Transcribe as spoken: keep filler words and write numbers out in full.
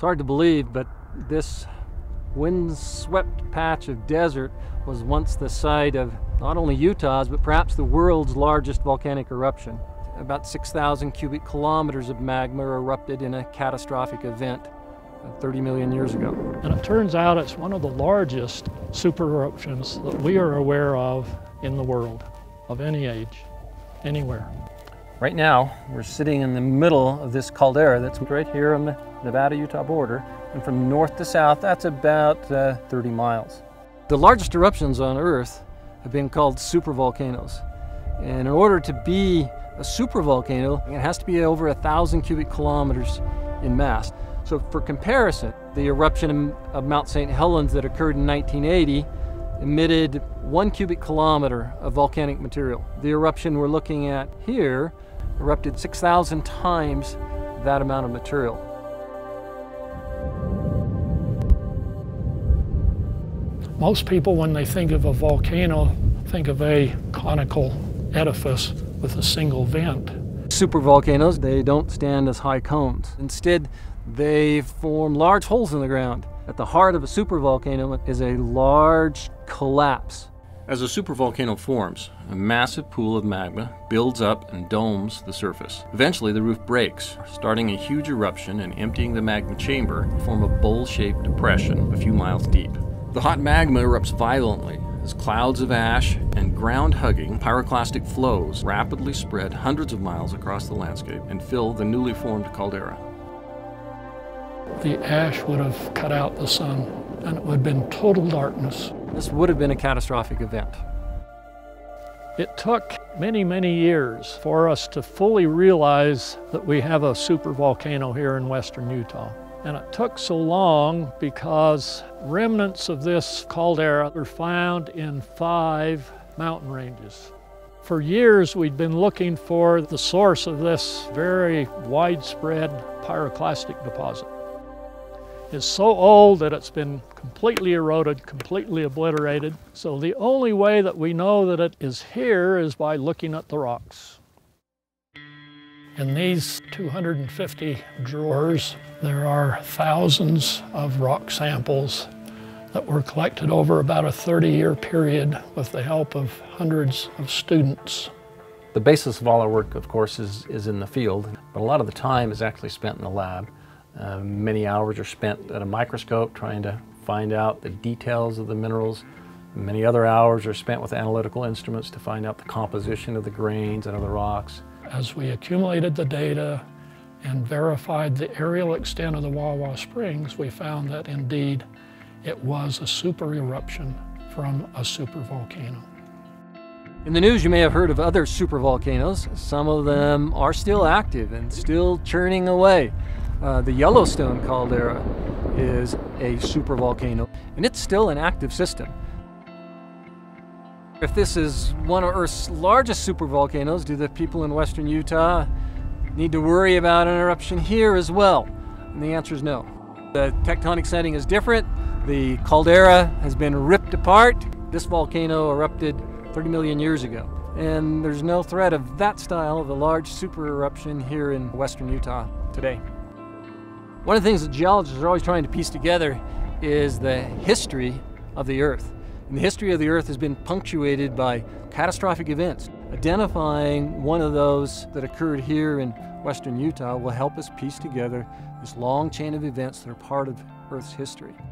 hard to believe, but this windswept patch of desert was once the site of not only Utah's, but perhaps the world's largest volcanic eruption. About six thousand cubic kilometers of magma erupted in a catastrophic event thirty million years ago. And it turns out it's one of the largest super eruptions that we are aware of in the world, of any age, anywhere. Right now, we're sitting in the middle of this caldera that's right here on the Nevada-Utah border. And from north to south, that's about uh, thirty miles. The largest eruptions on Earth have been called supervolcanoes. And in order to be a supervolcano, it has to be over a thousand cubic kilometers in mass. So for comparison, the eruption of Mount Saint Helens that occurred in nineteen eighty emitted one cubic kilometer of volcanic material. The eruption we're looking at here erupted six thousand times that amount of material. Most people, when they think of a volcano, think of a conical edifice with a single vent. Supervolcanoes, they don't stand as high cones. Instead, they form large holes in the ground. At the heart of a supervolcano is a large collapse. As a supervolcano forms, a massive pool of magma builds up and domes the surface. Eventually, the roof breaks, starting a huge eruption and emptying the magma chamber to form a bowl-shaped depression a few miles deep. The hot magma erupts violently as clouds of ash and ground-hugging pyroclastic flows rapidly spread hundreds of miles across the landscape and fill the newly formed caldera. The ash would have cut out the sun, and it would have been total darkness. This would have been a catastrophic event. It took many, many years for us to fully realize that we have a supervolcano here in western Utah. And it took so long because remnants of this caldera were found in five mountain ranges. For years, we'd been looking for the source of this very widespread pyroclastic deposit. It's so old that it's been completely eroded, completely obliterated. So the only way that we know that it is here is by looking at the rocks. In these two hundred fifty drawers, there are thousands of rock samples that were collected over about a thirty year period with the help of hundreds of students. The basis of all our work, of course, is, is in the field, but a lot of the time is actually spent in the lab. Uh, many hours are spent at a microscope trying to find out the details of the minerals. Many other hours are spent with analytical instruments to find out the composition of the grains and of the rocks. As we accumulated the data and verified the aerial extent of the Wawa Springs, we found that indeed it was a super eruption from a supervolcano. In the news, you may have heard of other supervolcanoes. Some of them are still active and still churning away. Uh, the Yellowstone Caldera is a supervolcano, and it's still an active system. If this is one of Earth's largest supervolcanoes, do the people in western Utah need to worry about an eruption here as well? And the answer is no. The tectonic setting is different. The caldera has been ripped apart. This volcano erupted thirty million years ago. And there's no threat of that style of a large super eruption here in western Utah today. One of the things that geologists are always trying to piece together is the history of the Earth. And the history of the Earth has been punctuated by catastrophic events. Identifying one of those that occurred here in western Utah will help us piece together this long chain of events that are part of Earth's history.